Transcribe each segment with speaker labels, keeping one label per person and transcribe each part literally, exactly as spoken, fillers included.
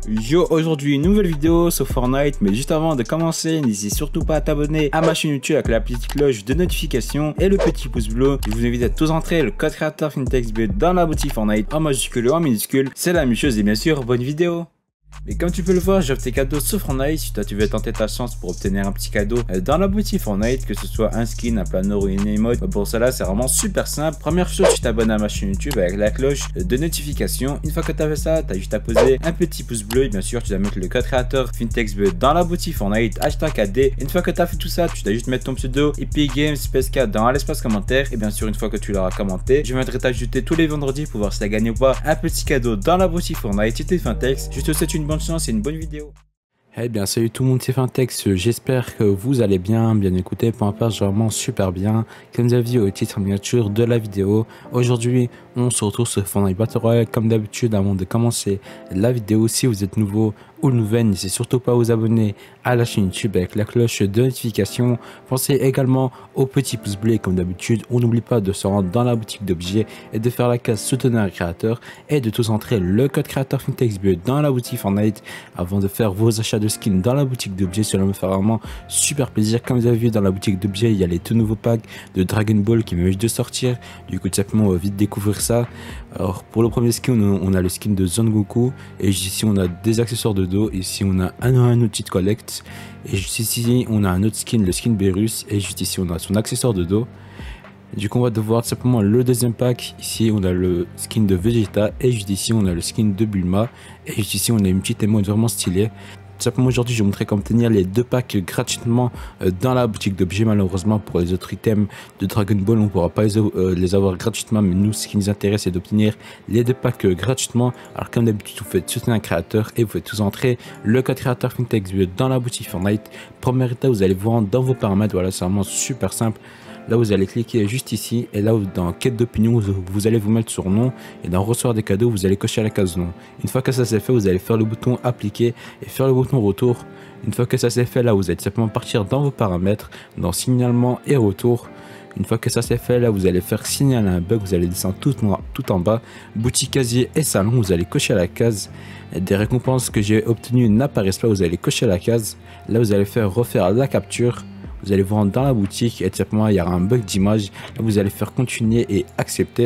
Speaker 1: Yo, aujourd'hui une nouvelle vidéo sur Fortnite, mais juste avant de commencer, n'hésitez surtout pas à t'abonner à ma chaîne YouTube avec la petite cloche de notification et le petit pouce bleu. Je vous invite à tous entrer le code créateur FinTechsBet dans la boutique Fortnite en majuscule ou en minuscule, c'est la même chose et bien sûr, bonne vidéo. Mais comme tu peux le voir, j'offre tes cadeaux sur Fortnite. Si toi tu veux tenter ta chance pour obtenir un petit cadeau dans la boutique Fortnite, que ce soit un skin, un planeur ou une emote, pour cela c'est vraiment super simple. Première chose, tu t'abonnes à ma chaîne YouTube avec la cloche de notification. Une fois que tu as fait ça, tu as juste à poser un petit pouce bleu et bien sûr tu dois mettre le code créateur FinTechsBet dans la boutique Fortnite, hashtag A D. Une fois que tu as fait tout ça, tu dois juste mettre ton pseudo Epic Games P S K dans l'espace commentaire et bien sûr une fois que tu l'auras commenté, je viendrai t'ajouter tous les vendredis pour voir si tu as gagné ou pas un petit cadeau dans la boutique Fortnite. C'était Fintex, je te souhaite une bonne chance et une bonne vidéo.
Speaker 2: Eh bien salut tout le monde, c'est Fintex, j'espère que vous allez bien, bien écouté, peu importe, vraiment super bien. Comme vous avez vu au titre miniature de la vidéo, aujourd'hui on se retrouve sur Fortnite Battle Royale. Comme d'habitude, avant de commencer la vidéo, si vous êtes nouveau ou nouvelle, n'hésitez surtout pas à vous abonner à la chaîne YouTube avec la cloche de notification. Pensez également au petit pouce bleu. Comme d'habitude, on n'oublie pas de se rendre dans la boutique d'objets et de faire la case soutenir le créateur et de tous entrer le code créateur FinTechsBet dans la boutique Fortnite avant de faire vos achats de skins dans la boutique d'objets. Cela me fait vraiment super plaisir. Comme vous avez vu dans la boutique d'objets, il y a les tout nouveaux packs de Dragon Ball qui viennent de sortir. Du coup, tout simplement, on va vite découvrir ça. Alors, pour le premier skin, on a le skin de Son Goku et ici on a des accessoires de dos. Ici on a un, un outil de collect et juste ici on a un autre skin, le skin Beerus, et juste ici on a son accessoire de dos. Du coup on va devoir simplement le deuxième pack. Ici on a le skin de Vegeta et juste ici on a le skin de Bulma et juste ici on a une petite émote vraiment stylée. Tout simplement aujourd'hui je vais vous montrer comment obtenir les deux packs gratuitement dans la boutique d'objets. Malheureusement pour les autres items de Dragon Ball on ne pourra pas les, euh, les avoir gratuitement, mais nous ce qui nous intéresse c'est d'obtenir les deux packs gratuitement. Alors comme d'habitude vous faites soutenir un créateur et vous faites tous entrer le code créateur FinTechsBet dans la boutique Fortnite. Première étape, vous allez vous rendre dans vos paramètres. Voilà, c'est vraiment super simple. Là vous allez cliquer juste ici et là dans quête d'opinion vous, vous allez vous mettre sur nom, et dans recevoir des cadeaux vous allez cocher la case nom. Une fois que ça c'est fait, vous allez faire le bouton appliquer et faire le bouton retour. Une fois que ça c'est fait, là vous allez simplement partir dans vos paramètres, dans signalement et retour. Une fois que ça c'est fait, là vous allez faire signaler un bug, vous allez descendre tout en, tout en bas, boutique casier et salon, vous allez cocher la case. Des récompenses que j'ai obtenues n'apparaissent pas, vous allez cocher la case. Là vous allez faire refaire la capture. Vous allez vous rendre dans la boutique et tout simplement il y aura un bug d'image. Là vous allez faire continuer et accepter.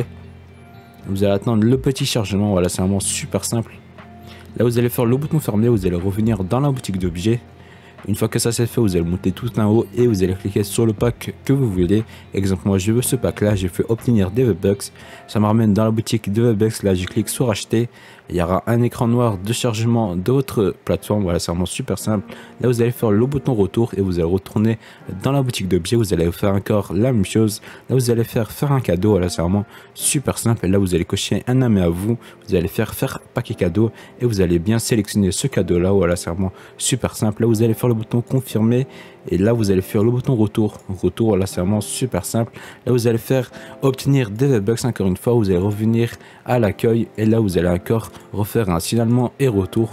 Speaker 2: Vous allez attendre le petit chargement. Voilà, c'est vraiment super simple. Là vous allez faire le bouton fermé, vous allez revenir dans la boutique d'objets. Une fois que ça c'est fait, vous allez monter tout en haut et vous allez cliquer sur le pack que vous voulez. Exemple, moi je veux ce pack là, j'ai fait obtenir des V-Bucks. Ça me ramène dans la boutique de V-Bucks. Là je clique sur acheter. Il y aura un écran noir de chargement de votre plateforme. Voilà, c'est vraiment super simple. Là vous allez faire le bouton retour et vous allez retourner dans la boutique d'objets. Vous allez faire encore la même chose. Là vous allez faire faire un cadeau. Voilà, c'est vraiment super simple. Et là vous allez cocher un ami à vous. Vous allez faire faire paquet cadeau et vous allez bien sélectionner ce cadeau là. Voilà, c'est vraiment super simple. Là vous allez faire le bouton confirmer et là vous allez faire le bouton retour. Retour, là c'est vraiment super simple. Là vous allez faire obtenir des V-Bucks encore une fois. Vous allez revenir à l'accueil et là vous allez encore refaire un signalement et retour.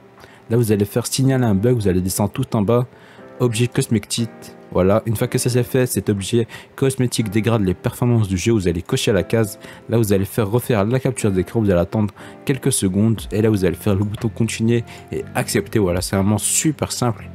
Speaker 2: Là vous allez faire signaler un bug, vous allez descendre tout en bas, objet cosmétique. Voilà, une fois que ça c'est fait, cet objet cosmétique dégrade les performances du jeu. Vous allez cocher la case. Là vous allez faire refaire la capture d'écran, vous allez attendre quelques secondes et là vous allez faire le bouton continuer et accepter. Voilà, c'est vraiment super simple.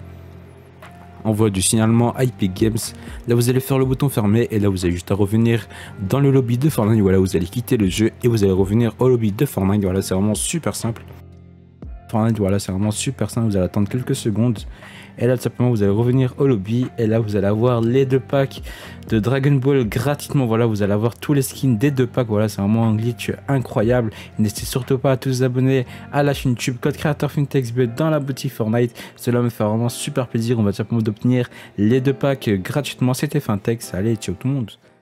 Speaker 2: Envoi du signalement à Epic Games. Là vous allez faire le bouton fermé et là vous avez juste à revenir dans le lobby de Fortnite. Voilà, vous allez quitter le jeu et vous allez revenir au lobby de Fortnite. Voilà, c'est vraiment super simple. Fortnite, voilà, c'est vraiment super simple. Vous allez attendre quelques secondes et là tout simplement vous allez revenir au lobby et là vous allez avoir les deux packs de Dragon Ball gratuitement. Voilà, vous allez avoir tous les skins des deux packs. Voilà, c'est vraiment un glitch incroyable. N'hésitez surtout pas à tous vous abonner à la chaîne YouTube, code créateur FinTechsBet dans la boutique Fortnite. Cela me fait vraiment super plaisir. On va tout simplement obtenir les deux packs gratuitement. C'était Fintex. Allez, ciao tout le monde.